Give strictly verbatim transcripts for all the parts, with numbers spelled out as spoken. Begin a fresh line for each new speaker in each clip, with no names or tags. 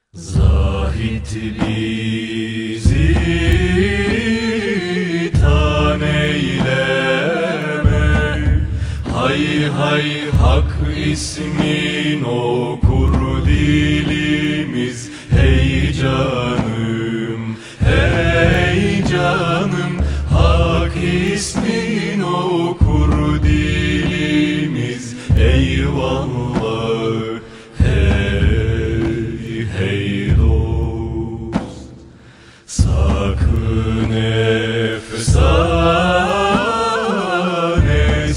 Zahit bizi tan eyleme, hay hay hak ismin okur dilimiz. Hey canım, hey canım, hak ismin okur dilimiz. Eyvallah, hey hey dost, sakın efsane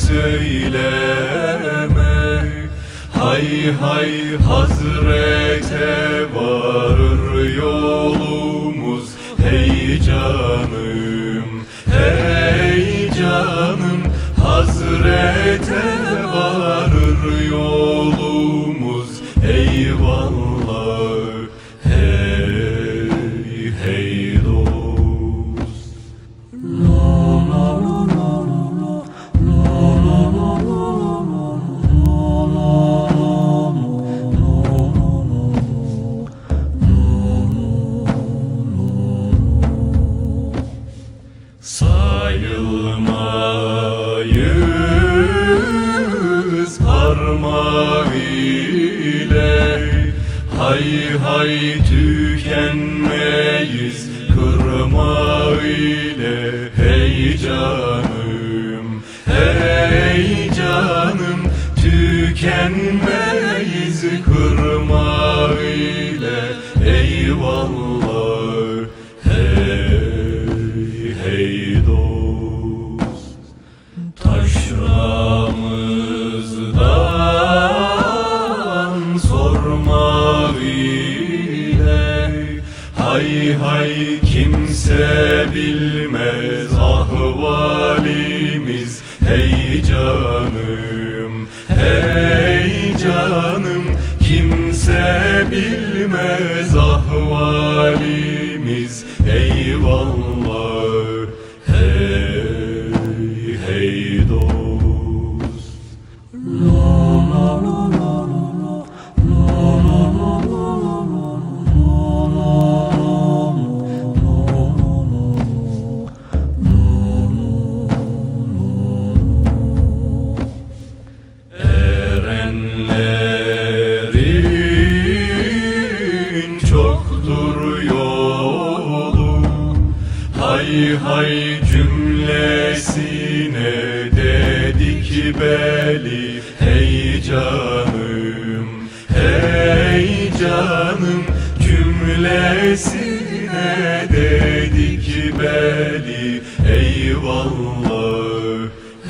söyleme, hay hay hazrete varır yolumuz. Hey canım, hey canım, hazrete varır yolumuz. Eyvallah, hey hey dost. Sayılmayız parmağı ile, hay hay tükenmeyiz kırmağı ile. Hey canım, hey canım, tükenmeyiz kırmağı ile. Eyvallah, hey hey dost, taşramızdan sorma ile, hay hay kimse bilmez ahvalimiz. Hey canım, hey canım, kimse bilmez ahvalimiz. Eyvallah, hey hey dost. Erenlerin çoktur yolu, hay hay cümlesine dedik beli. Hey canım, hey canım, cümlesine dedik beli. Eyvallah,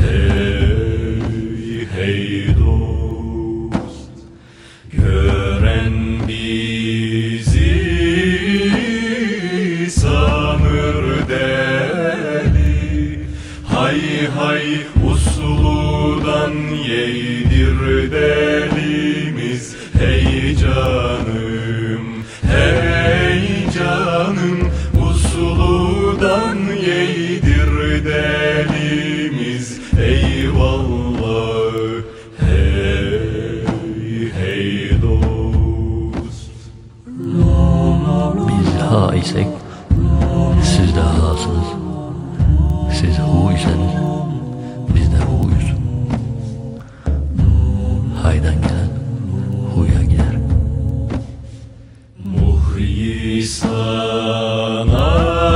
hey hey dost, gören bizi sanır deli, hay hay usludan yedir delimiz. Hey canım, hey canım, usludan yedir delimiz. Eyvallah, hey hey dost.
Biz ha isek siz de hasınız. Siz hu iseniz biz de huyuz. Haydan gelen huya gider.
Muhyi sana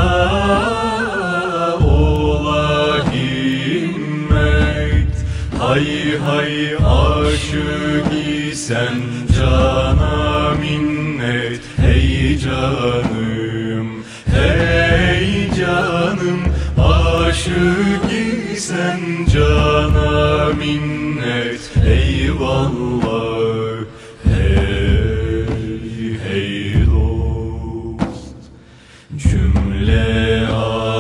ola himmet, hay hay aşık isen cana minnet. Hey canım, hey canım, aşık isen cana minnet. Eyvallah, hey hey dost, cümle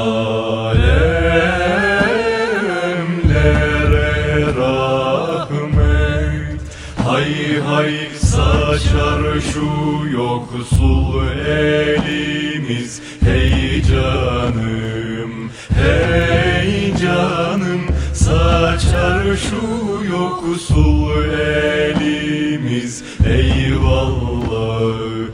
alemlere rahmet, hay hay saçar şu yoksul elimiz. Hey canım, hey canım, saçar şu yoksul elimiz. Eyvallah,